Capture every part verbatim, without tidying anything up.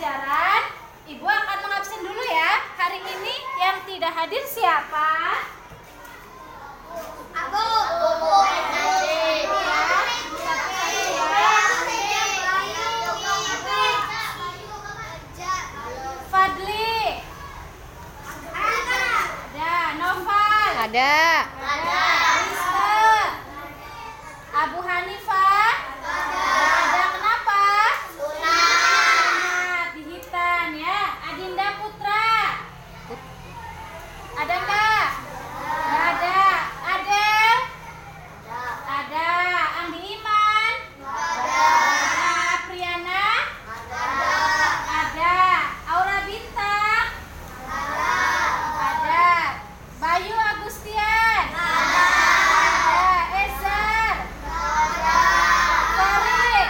pelajaran, Ibu akan mengabsen dulu ya. Hari ini yang tidak hadir siapa? Aku. Fadli. Ada. Noval. Ada. Ada. Rista. Abu Hanifah. Ada. Kenapa? Sunat. Dihitan ya. Adinda Putra. Ada enggak? Enggak ada. Adel. Ada. Andi Iman. Ada. Apriana. Ada. Aura Bintang. Ada. Bayu Agustian. Ada. Ezar. Farid.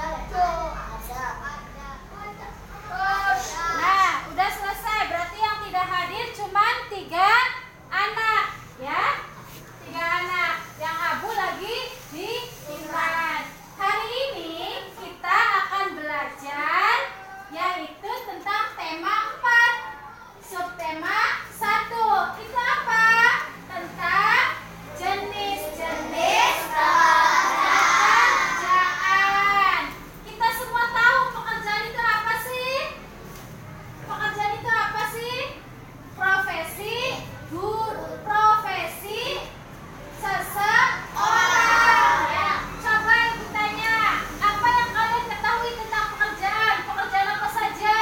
Nah, udah selesai. Berarti yang tidak hadir cuma tiga anak, ya. Tiga anak. Yang Abu lagi di Finland. Hari ini kita akan belajar yaitu tentang tema empat. Subtema satu. Itu apa? Tentang jenis-jenis pekerjaan. Kita semua tahu pekerjaan itu apa sih? Pekerjaan itu apa sih? Profesi guru, profesi seseorang. Ya. Coba Ibu tanya, apa yang kalian ketahui tentang pekerjaan? Pekerjaan apa saja?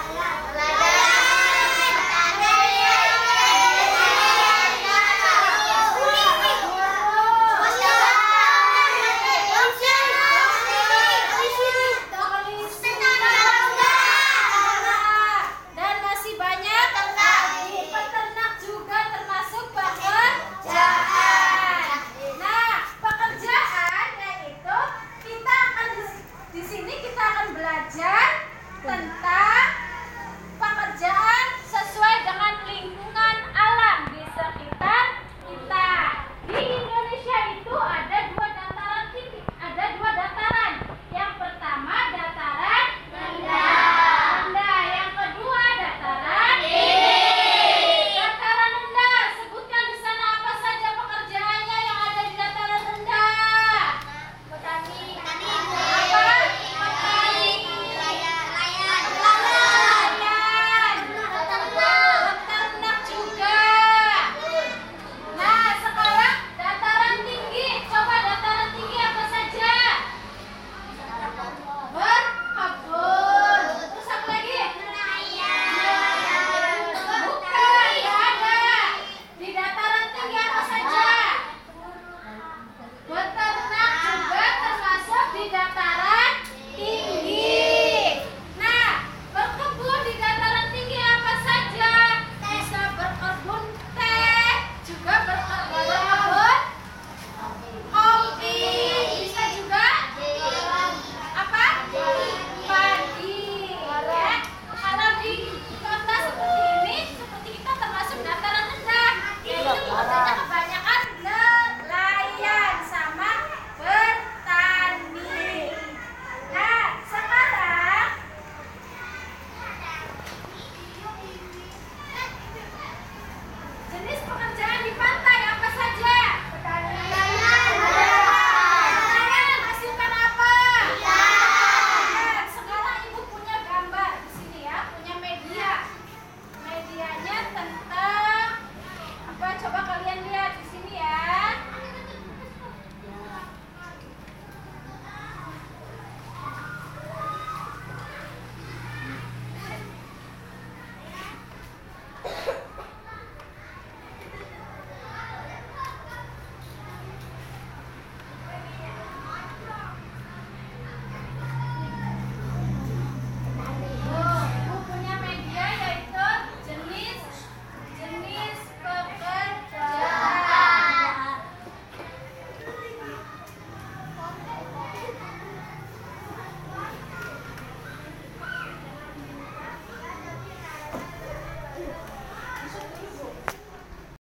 Dan masih banyak lagi. Peternak juga termasuk pekerjaan. Nah, pekerjaan yaitu kita akan di, di sini kita akan belajar tentang